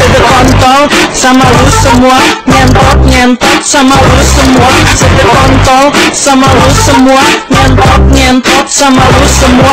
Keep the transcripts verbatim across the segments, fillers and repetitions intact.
Asik kontol sama lu semua, nyentot nyentot sama lu semua. Asik kontol sama lu semua, nyentot nyentot sama lu semua.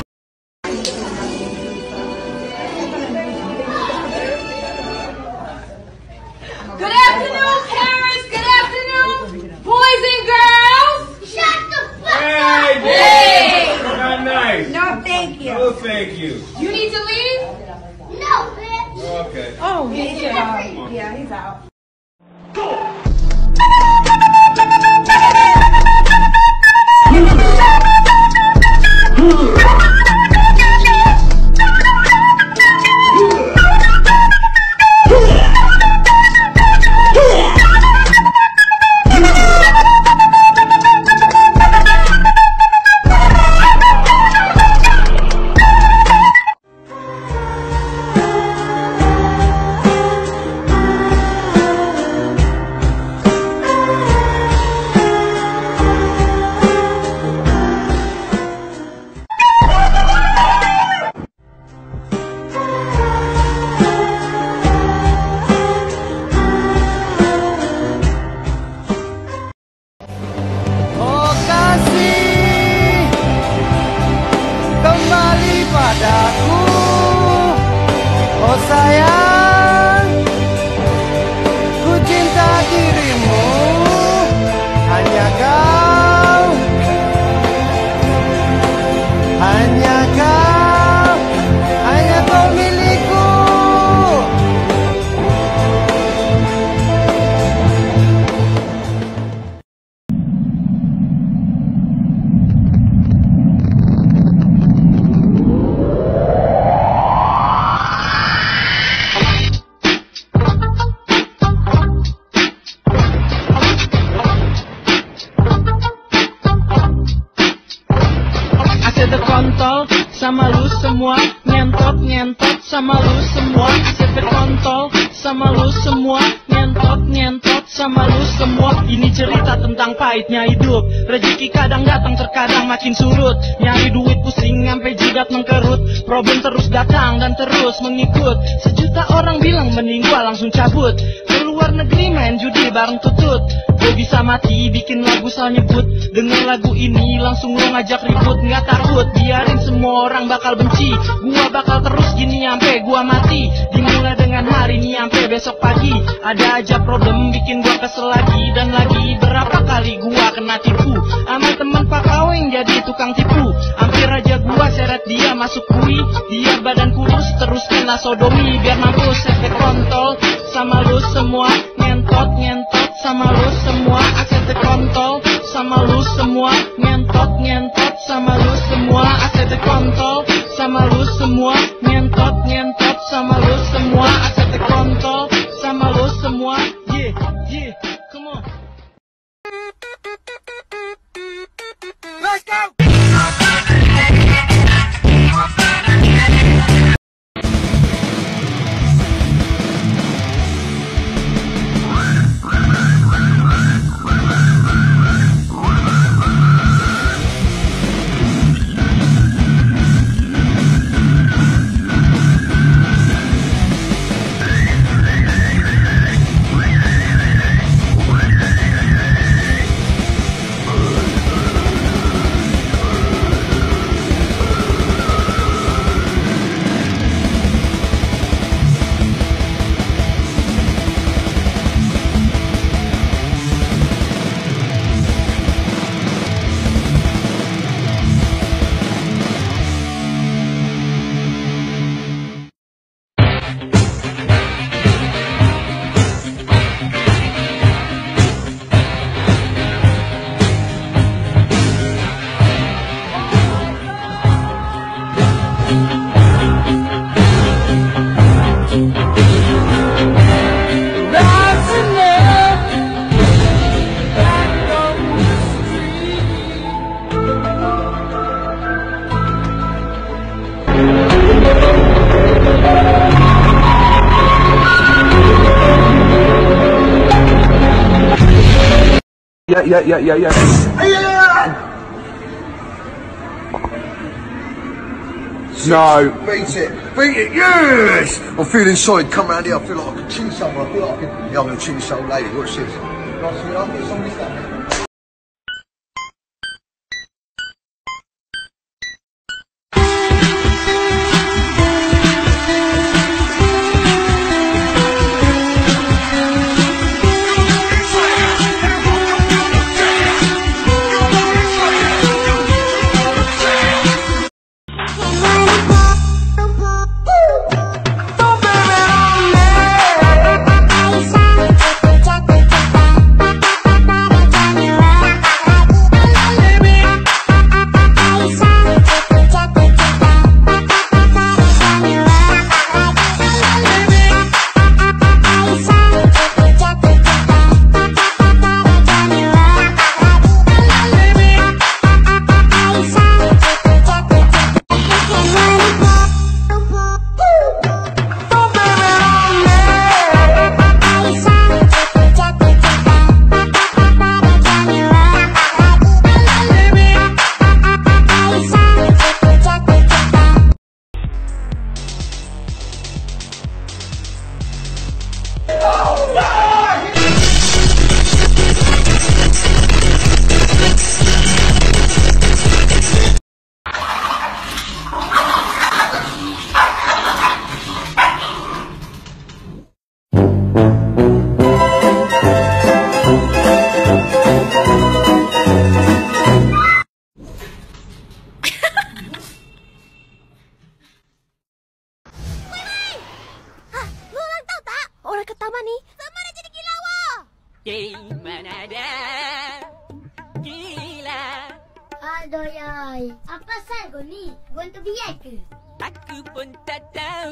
Good afternoon, parents. Good afternoon, boys and girls. Shut the fuck Hey, up. Hey. not nice. No, thank you. Oh, thank you. You need to leave? No, bitch. Okay. Oh, he's out. Yeah, he's out. Padaku, oh sayang, ku cinta dirimu, hanya kau, hanya kau, hanya kau milikku. Kontol sama lu semua, nyentot nyentot sama lu semua. Asik kontol sama lu semua, nyentot nyentot sama lu semua. Ini cerita tentang pahitnya hidup, rezeki kadang datang terkadang makin surut. Nyari duit pusing sampai jidat mengkerut, problem terus datang dan terus mengikut. Sejuta orang bilang mending gua langsung cabut, keluar negeri main judi bareng tutut. Gue bisa mati bikin lagu salah nyebut, denger lagu ini langsung lo ngajak ribut. Nggak takut biarin semua orang bakal benci, gua bakal terus gini sampai gua mati. Dimulai dengan hari ini sampai besok pagi, ada aja problem bikin gua kesel lagi dan lagi. Berapa kali gua kena tipu sama temen Pak Kaweng jadi tukang tipu. Hampir aja gua seret dia masuk bui, dia badan kurus terus kena sodomi. Biar mampus efek kontol sama lu semua, nyentot nyentot sama lu semua. Asik kontol sama lu semua, nyentot nyentot sama lu semua. Asik kontol sama lu semua, nyentot nyentot sama lu semua. Asik kontol sama lu semua. Yeah, yeah, come on. Let's go! Ya, ya, ya, ya, ya. No. Beat it. Beat it. Yes. I'm feeling solid. Come round here. I feel like I can chin someone. I feel like I can. Yeah, I'm gonna chin this old lady. Watch this. Nice to meet you. I'll get some of this done. Gimana dah? Gila. Aduh yai, apa sal kau ni? Kau untuk biar ke? Aku pun tak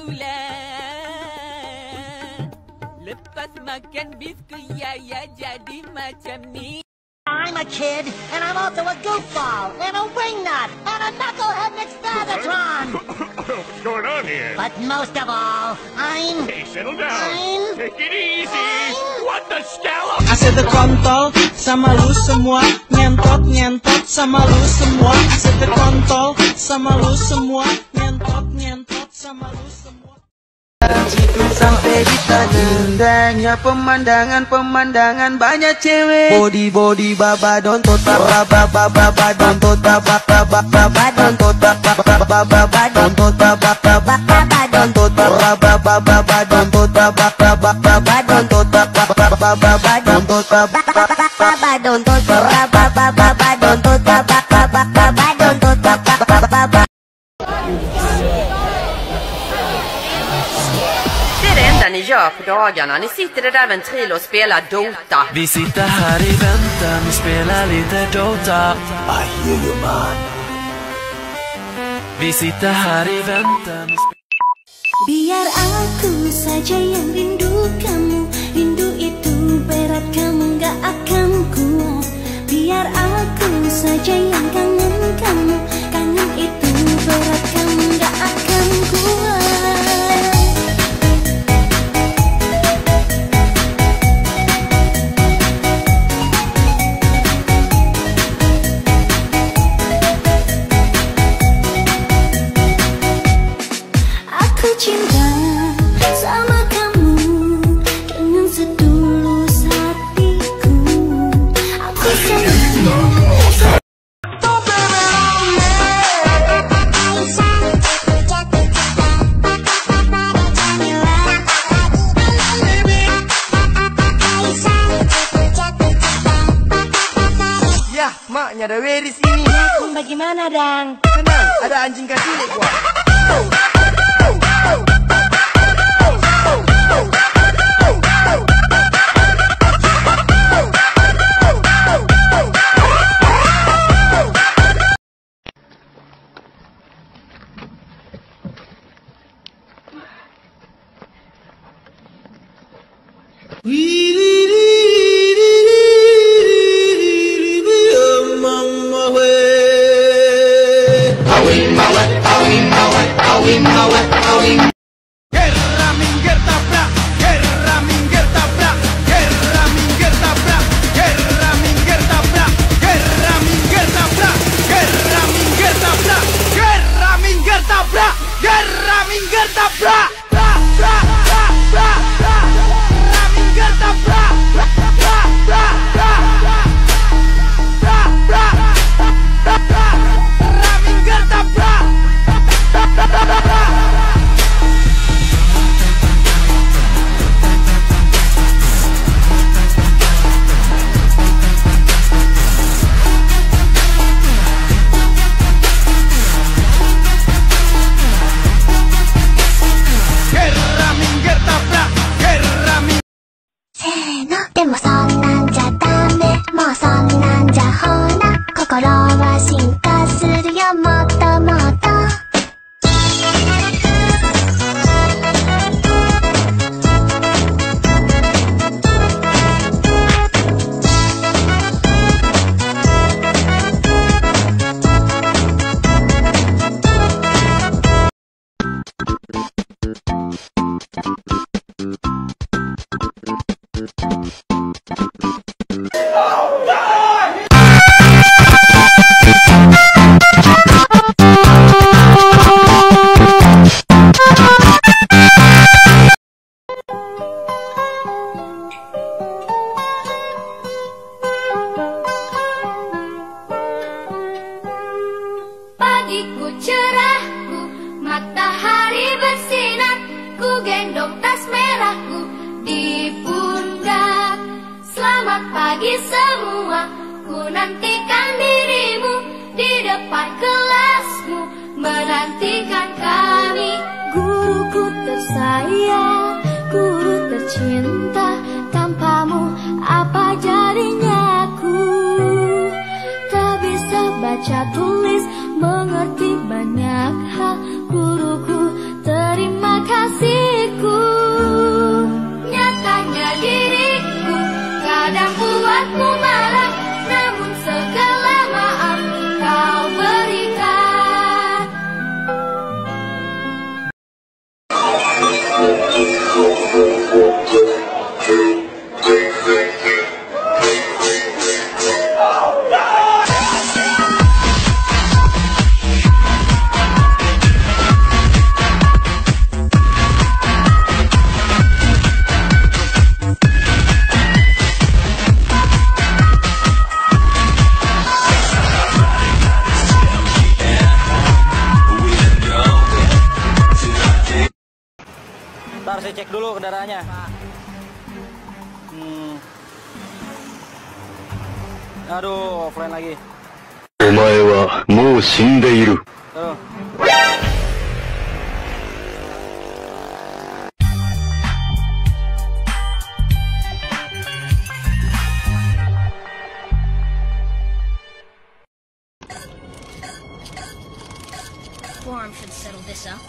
tahulah. Lepas makan biskuit Yaya jadi macam ni. I'm a kid, and I'm also a goofball, and a wingnut, and a knucklehead Nextagatron. What's going on here? But most of all, I'm... Hey, settle down. I'm... Take it easy. What the scallop? Asyik kontol sama lu semua, nyentot nyentot sama lu semua. Asyik kontol sama lu semua, nyentot nyentot sama lu semua. Situ sampai di sana, indahnya pemandangan-pemandangan banyak cewek. Body body baba don't tota baba baba baba don't tota baba baba don't tota baba baba don't tota baba baba don't tota baba baba don't tota baba baba don't tota baba baba don't tota baba don't tota baba baba don't tota baba baba don't tota baba. Ni gör på dagarna. Ni sitter i där ventrilo och spelar Dota. Vi sitter här i väntan, vi spelar lite Dota. I hear you man. Vi sitter här i väntan. Biar aku saja yang rindu kamu. Rindu itu berat, kamu gak akan kuat. Biar aku saja yang kangen kamu. Kangen itu berat, kamu gak akan kuat. Cinta sama kamu dengan setulus hatiku. Aku sayang. Ya, maknya ada weh di sini. Pun bagaimana, Dang? Tenang, ada anjing kasilik gua. Guerra minggir tabrak, guerra minggir tabrak, guerra minggir tabrak, guerra minggir tabrak, guerra minggir tabrak, guerra minggir tabrak, guerra minggir tabrak. pagi semua, ku nantikan dirimu di depan kelasmu, menantikan kami. Guruku tersayang, guru tercinta, tanpamu apa jadinya aku? Tak bisa baca tulis, mengerti banyak hal. Guruku, terima kasihku. Nyatanya diriku kadang buatmu marah, namun segala maaf kau berikan. Ntar saya cek dulu kendaraannya. Hmm. Aduh, offline lagi. Omae wa mou shindeiru. Tuh. Forum should settle this up.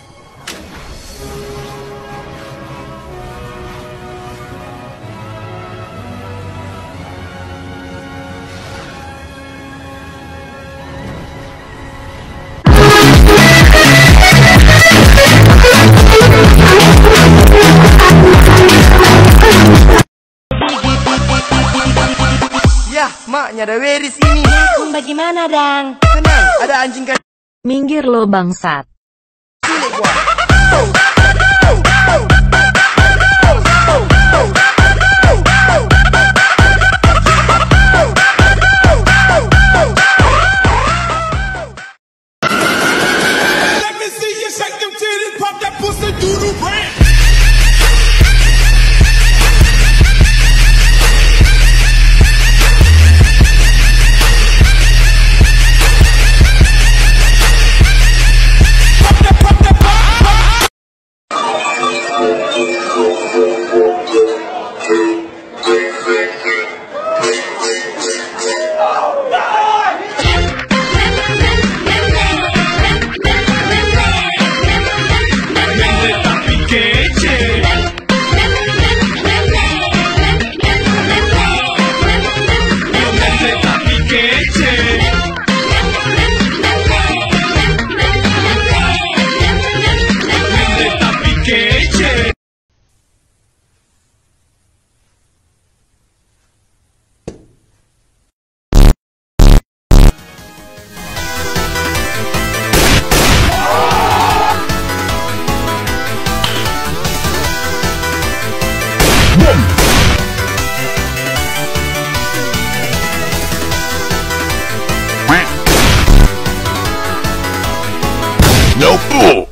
Yah, maknya ada Weris ini. Bagaimana, Dang? Tenang, ada anjing kan. Minggir lo bangsat. Sulit gua. Let me see you shake them titties, pop that pussy, do the rap. No fool!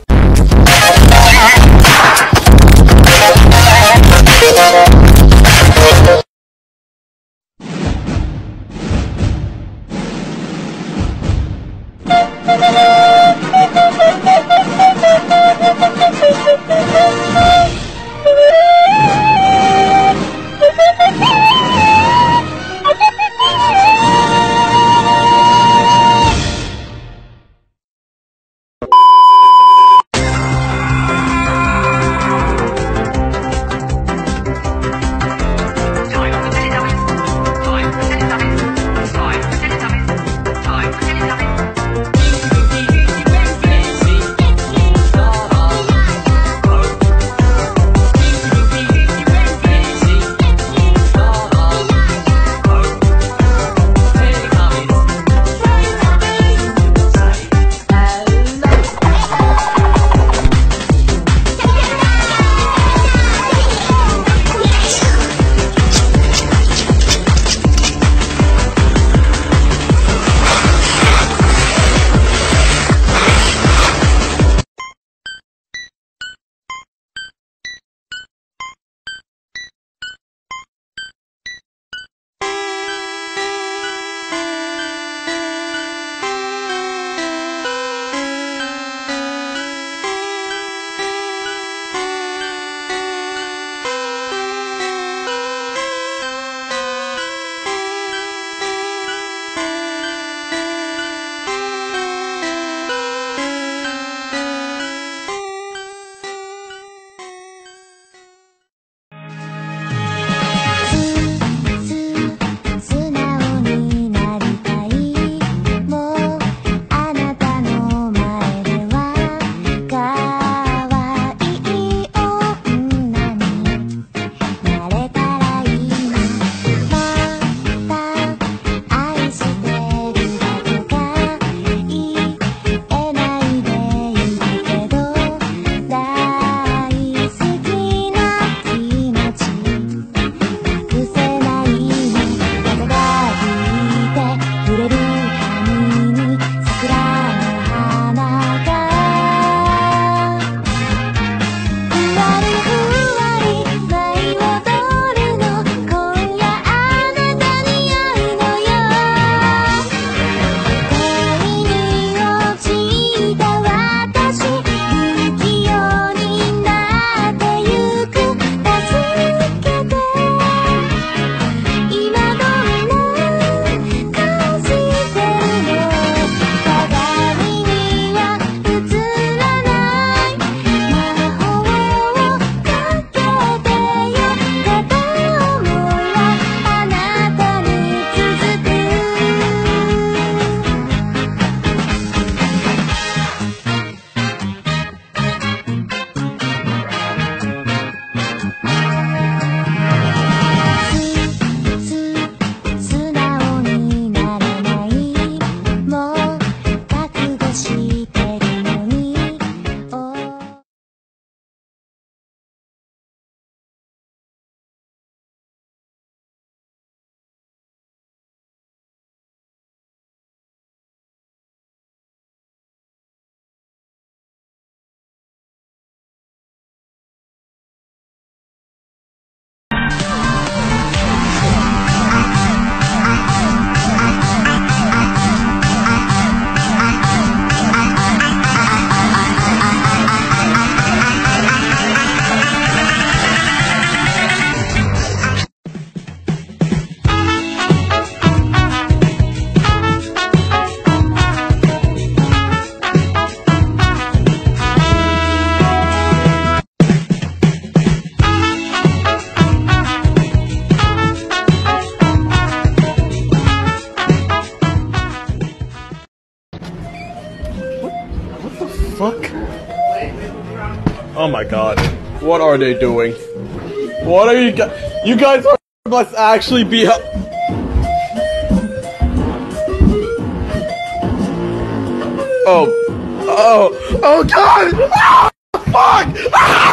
Oh my god. What are they doing? What are you guys? You guys are, must actually be help. Oh. Oh. Oh god! Ah, fuck! Ah!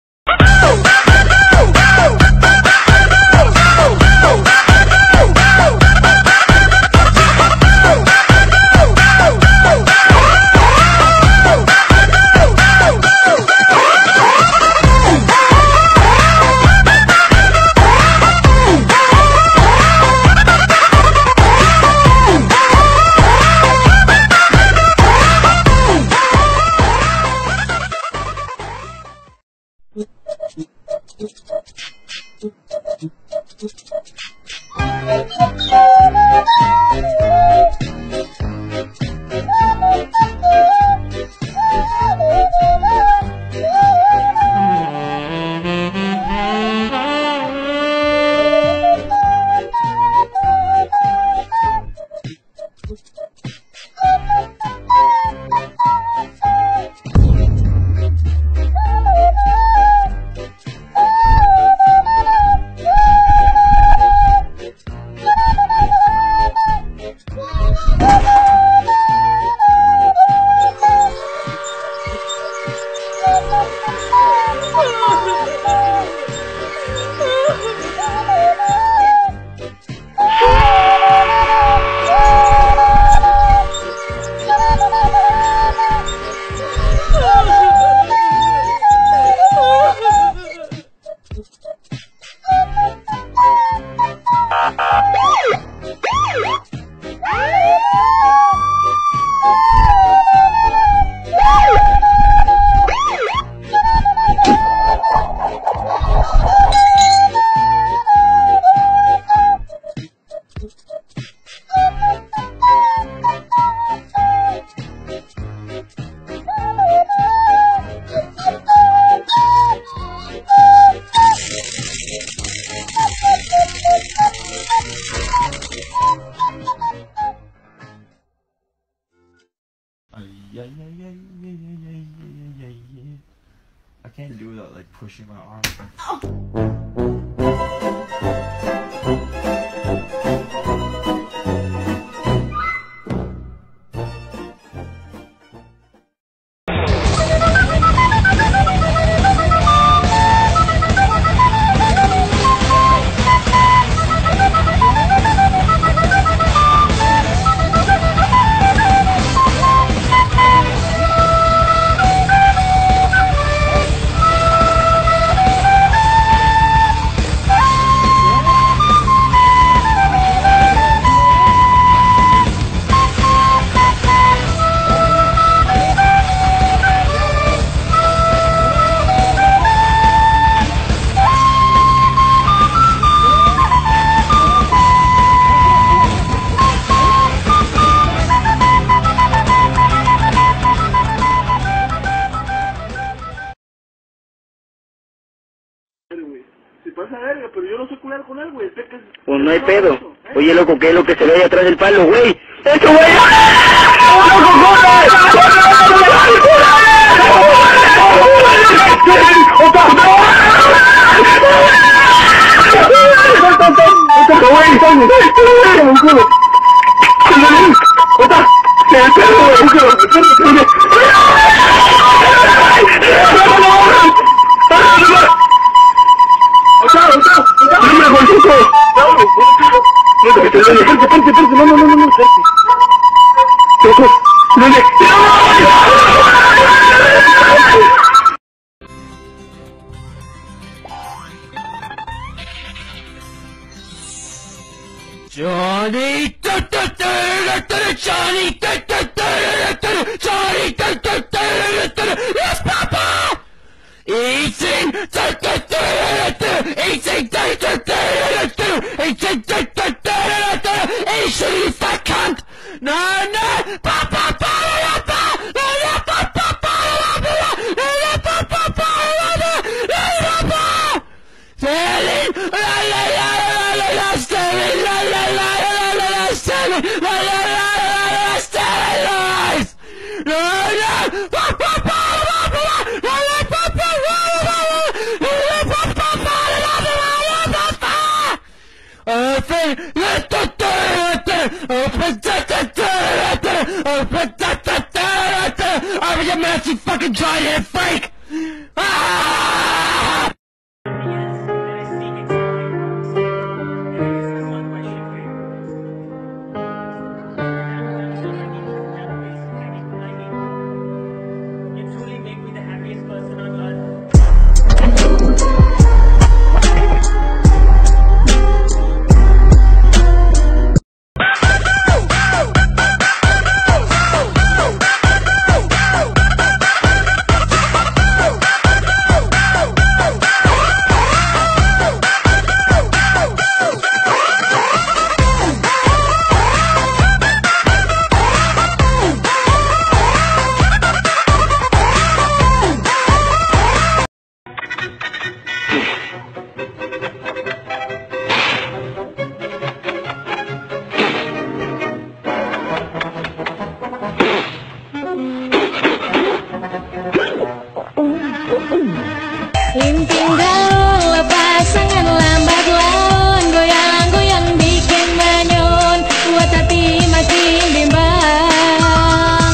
I can't do that, like pushing my arm. Pues no hay pedo. Oye, loco, ¿qué es lo que se ve ahí atrás del palo, güey? ¡Eso, güey! ¡Loco, corre! Johnny, Johnny, Johnny, yes, Papa! Eating, eating, eating, eating, you fat cunt! No, no, Papa, Papa, Sterilize! No, no! I'm your massive fucking giant head freak! Ah! Limping daun lepas sangat lambat laun, goyang-goyang bikin manyun, buat hati makin bimbang.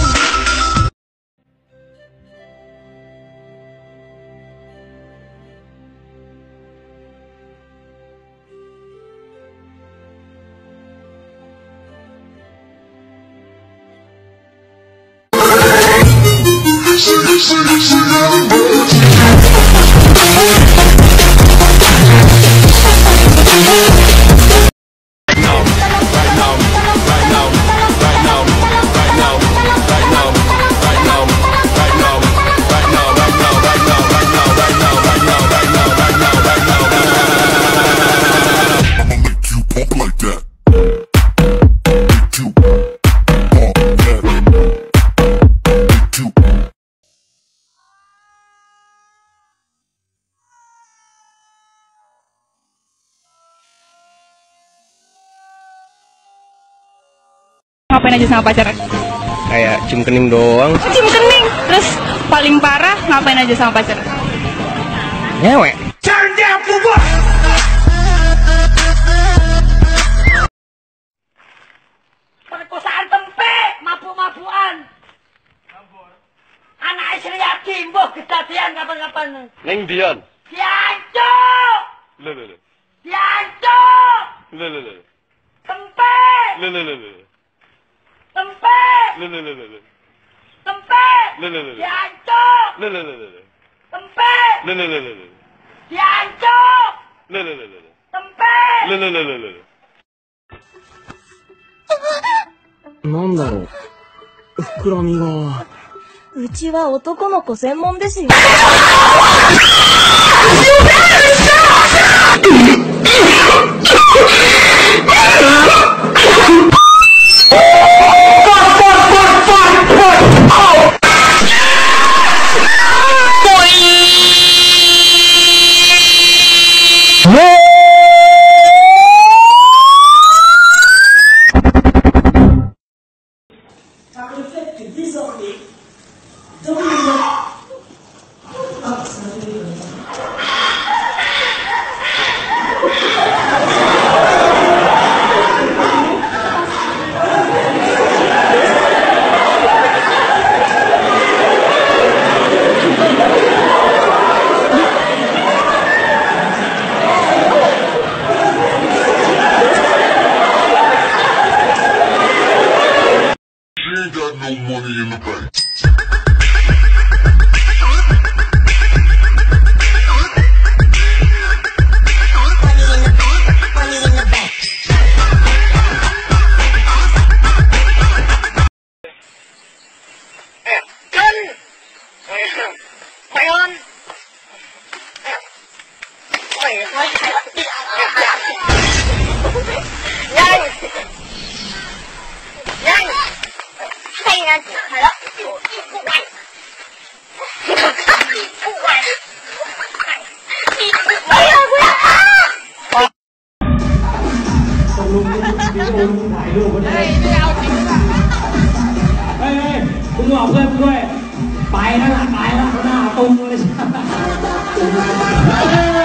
Ngapain aja sama pacar? Kayak cium kening doang. Cium kening? Terus paling parah ngapain aja sama pacar? Ngewe. Turn down for what? Perkosaan tempe, mabuk-mabukan. Anak istri yatim, boh kejadian kapan-kapan. Neng Dian. Diancuk! Lho lho lho. Diancuk! Lho lho lho. Tempe! Lho lho lho lho. Tempe! Lho lho lho lho. Tempe! Lho lho lho lho. Diancuk! Lho lho lho lho. Tempe! Lho lho lho lho. Diancuk! Lho lho lho lho. Tempe! Lho lho lho lho lho. なんだろう、膨らみが。 うちは男の子専門ですよ。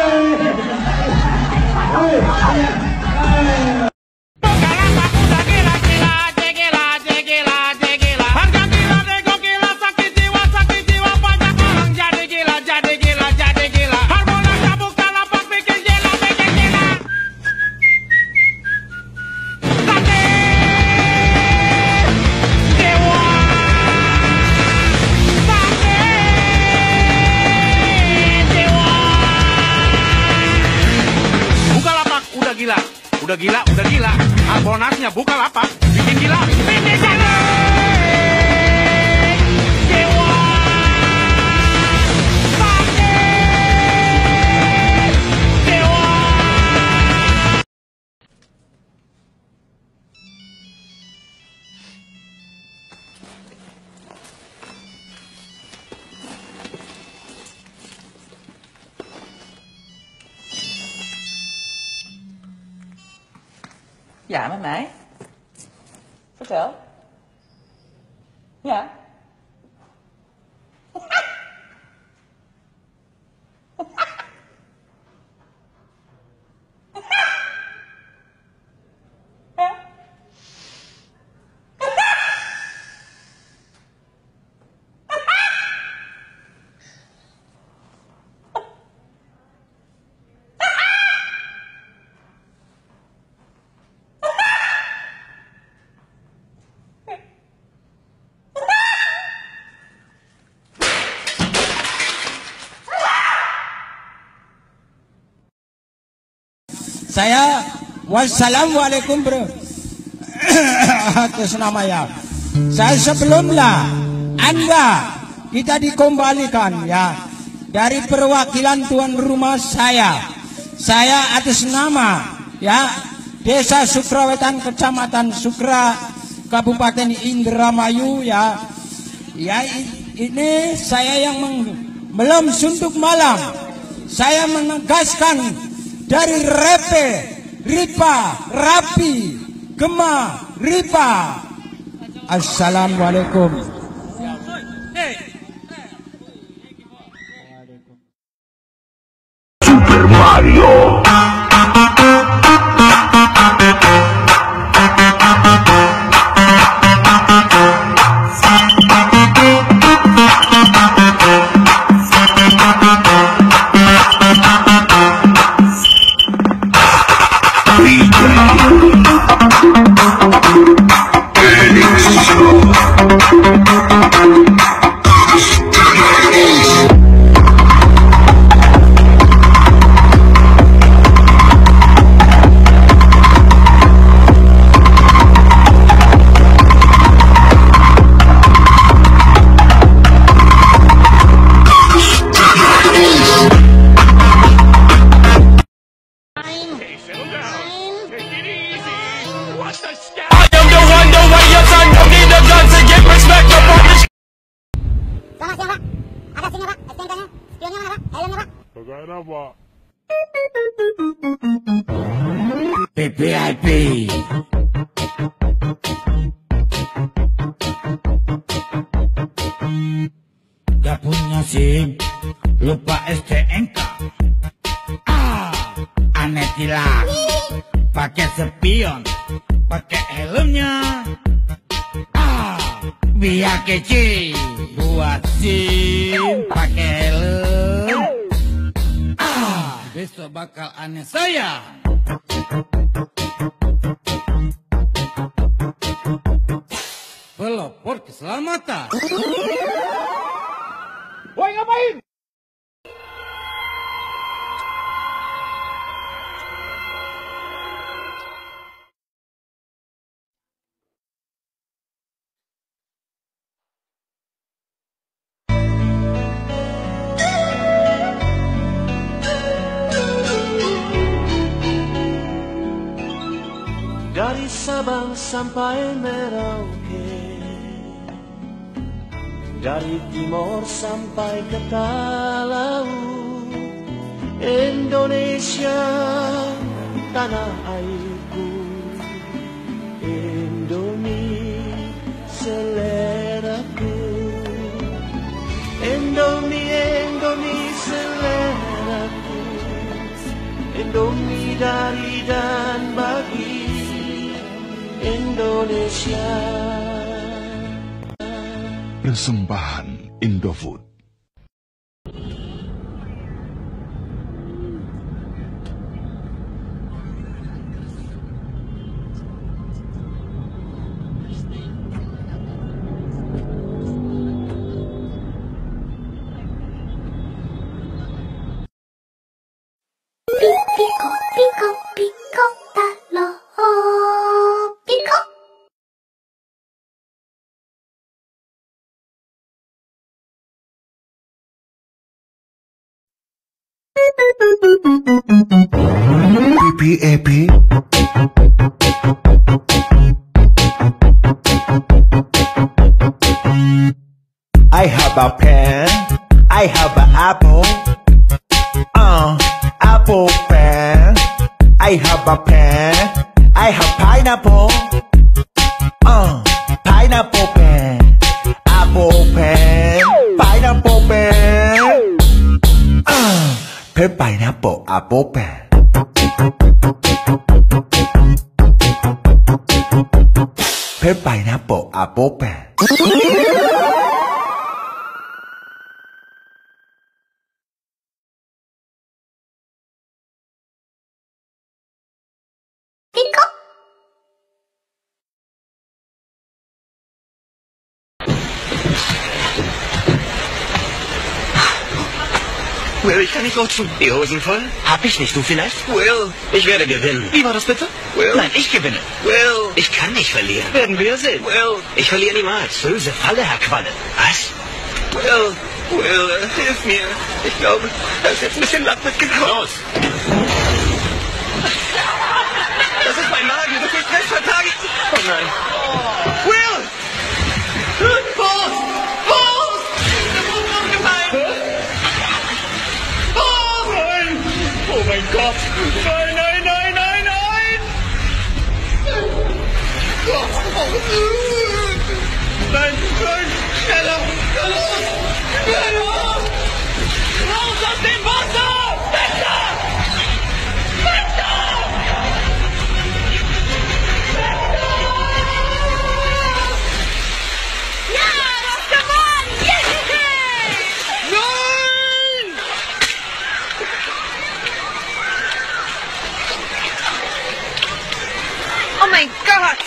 Jangan aku lagi gila. Udah gila, udah gila. Ah, bonasnya buka lapak. Bikin gila. Finish aja. Ja, met mij. Vertel. Ja. Saya wassalamualaikum bro. Atas nama ya. Saya sebelumnya Anda kita dikembalikan ya dari perwakilan tuan rumah saya. Saya atas nama ya Desa Sukrawetan Kecamatan Sukra Kabupaten Indramayu ya. Ya ini saya yang belum suntuk malam. Saya menegaskan dari Repe, Ripa, Rapi, Gema, Ripa. Assalamualaikum. Super Mario. V V I P. Gak punya SIM, lupa S T N K. Ah, aneh tilang. Pakai spion, pakai helmnya. Ah, biar kece. Buat SIM, pakai helm. Ah, besok bakal aneh saya. Pelopor keselamatan. Woi, ngapain? Dari Sabang sampai Merauke, dari timur sampai ke Talau, Indonesia tanah airku, Indomie seleraku, Indomie, Indomie seleraku, Indomie dari dan bagi Indonesia. Persembahan Indofood. Pico, pico, pico. Happy, happy. I have a pen. I have an apple. Uh, apple pen. I have a pen. I have pineapple. Uh, pineapple pen. Apple pen. Pineapple pen. Uh, pen pineapple apple pen. Pen pineapple apple pen. Will, ich kann nicht rutschen. Die Hosen voll? Hab ich nicht, du vielleicht? Will, ich werde gewinnen. Wie war das bitte? Will. Nein, ich gewinne. Will. Ich kann nicht verlieren. Werden wir sehen. Will. Ich verliere niemals. Böse Falle, Herr Qualle. Was? Will. Will, äh, hilf mir. Ich glaube, da ist jetzt ein bisschen Lack mitgekommen. Los. Das ist mein Magen. Das ist recht vertagt. Oh nein. Will. Boss. Boss. Der Boden ist umgefallen. Oh mein Gott! Nein, nein, nein, nein, nein! Gott! Nein, nein! Schneller! Los! Schneller! Raus aus dem Wasser! Wetter! Wetter! Ja, du hast gewonnen! Yeah! Nein! Oh mein Gott!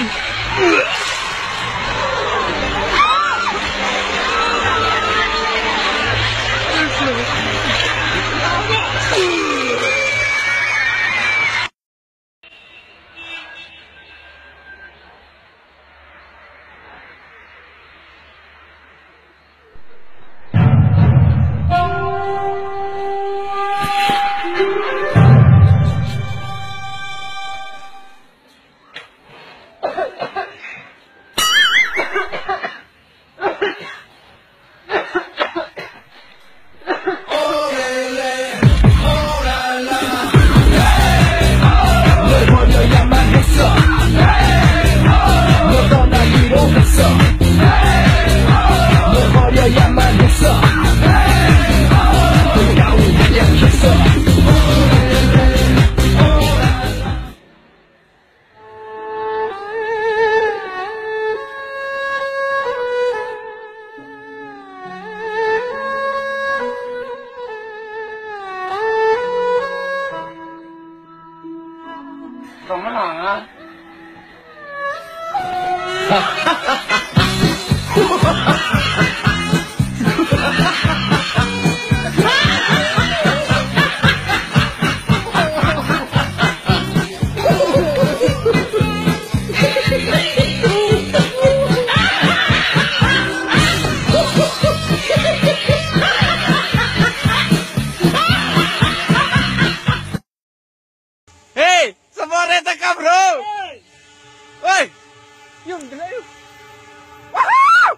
Hey! Semua reta ka, bro! Hey! Yung, dala yun! Wahoo!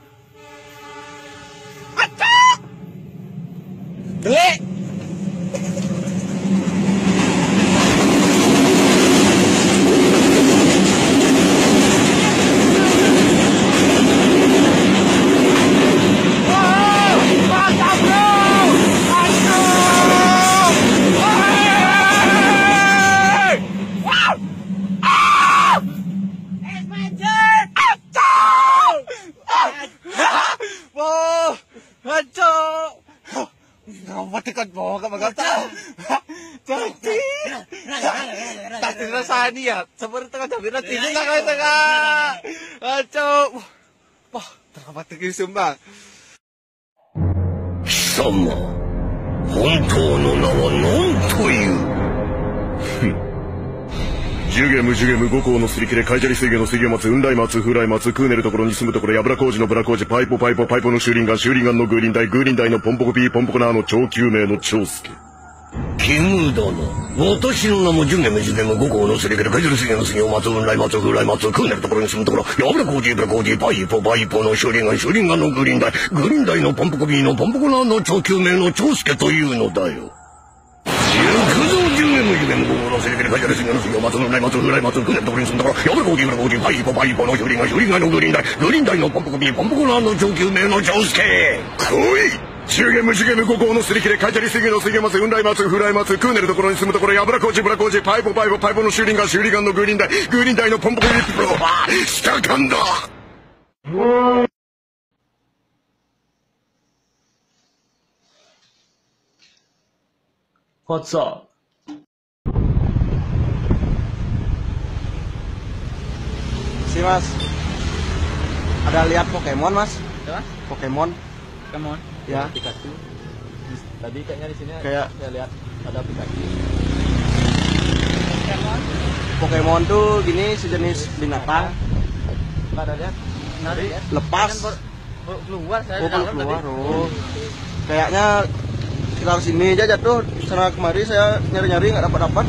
Atak! Dali! Matikat mo ka magata. Tati. Tati rasani ya. Sabar tengah jambi rati ni nak kau tengah. Aco. Wah, tengah mati ke sumbang. Sama. 本当の名は何という。ジュゲムジュゲム五行のすり切れカイジャリ水魚の水魚松雲来松風来松クーネルところに住むところやぶら工事のブラ工事パイポパイポパイポの修輪岩修輪岩のグーリンダイグーリンダイのポンポコピーポンポコナーの超救命の長介キム殿、私の名もジュゲムジュゲム五行のすり切れカジュルスゲの杉を松雲来松風来松クーネルところに住むところヤブラコージーブラコージーパイポパイポのシュリンガンシュリンガンのグリーンダイグリーンダイのポンポコビーのポンポコナーの超救命の長介というのだよ。行くぞジュゲムジュゲム五行のすり切れカジュルスゲの杉を松雲来松風来松クーネルところに住むところヤブラコージーブラコージーパイポパイポのシュリンガンシュリンガンのグリーンダイグリーンダイのポンポコビーポンポコナーの超救命の長介。来いジュゲムジュゲム五行のすり切れカイチャリスゲの杉松雲来松風来松クーネルところに住むところヤブラコージブラコージパイポパイポパイポのシュリンガンシュリガンのグリーンダイグリーンダイのポンポコリップロー下感だ。 What's up? Si mas, ada lihat Pokemon mas? Apa? Pokemon. Pokemon? Ya. Pikachu. Tadi kayaknya di sini kayak saya lihat ada Pikachu. Pokemon? Pokemon tuh gini sejenis binatang. Nggak ada lihat? Nggak ada lihat. Lepas. Kan baru keluar saya. Oh baru keluar. Oh. Kayaknya sekitar sini aja jatuh. Sana kemari saya nyari-nyari nggak dapat dapat.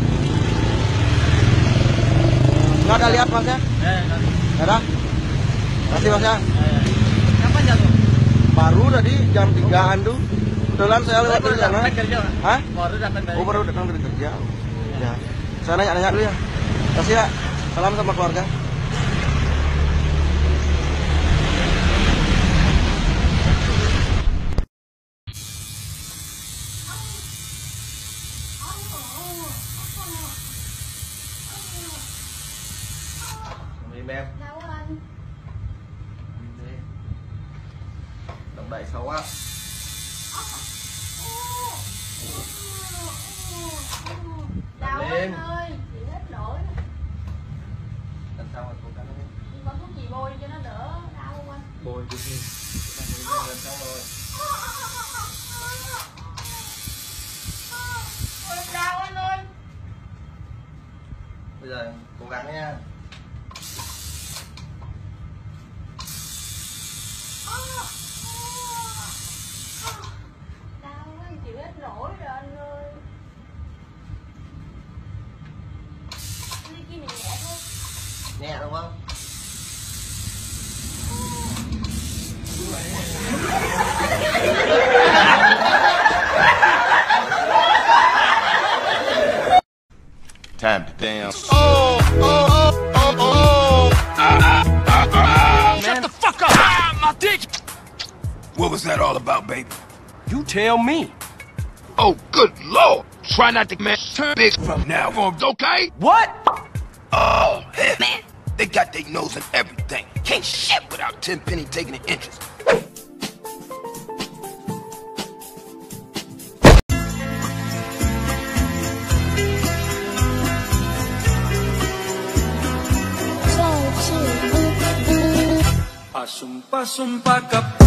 Nggak ada lihat mas ya? Eh, nggak ada. Masih mas ya? Kapan jatuh? Baru tadi jam tigaan tuh. Kebetulan saya lewat dari sana. Hah? Baru datang dari. Oh baru datang dari kerja. Ya. Saya nanya-nanya dulu ya. Kasih ya. Salam sama keluarga. Em động đậy xấu á. Đau lên anh ơi, chị hết nổi. Làm sao mà cố gắng lên. Có thuốc gì bôi cho nó đỡ đau không anh? Bôi cái gì? Làm sao rồi? Ôi đau anh ơi. Bây giờ cố gắng nha. Đau quá, chịu hết nổi rồi anh ơi. Đi kia này nhẹ thôi. Nhẹ đúng không? Time to dance. Oh, oh, oh, oh, oh. Ah, ah, ah, ah. Shut the fuck up! Ah, my dick! What was that all about, baby? You tell me. Oh, good lord! Try not to man turn big from now on, okay? What? Oh, hell, man. They got their nose in everything. Can't shit without Tenpenny taking an interest. Pasumpa-sumpa ka pa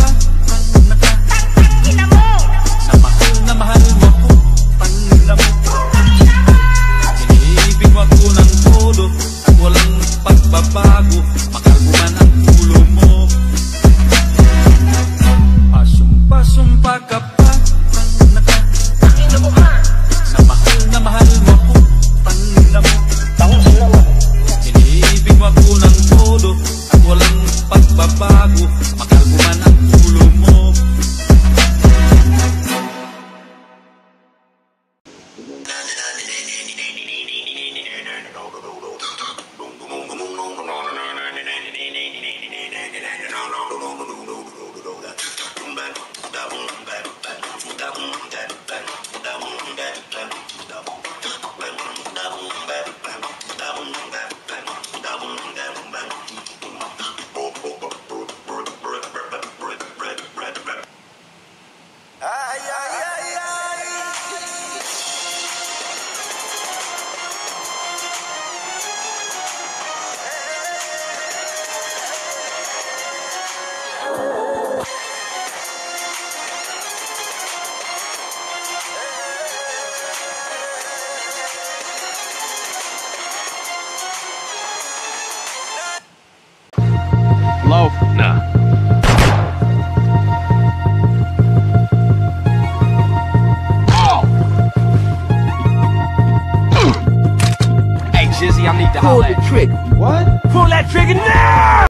na mahal na mahal mo ko Pangina mo Iniibig mo ako ng todo at walang pagbabago Makalbo man ang ulo mo Pasumpa-sumpa ka pa na mahal na mahal mo ko Pangina mo Iniibig mo ako ng todo at walang pagbabago Makalbo man ang ulo mo trigger. What? Pull that trigger now!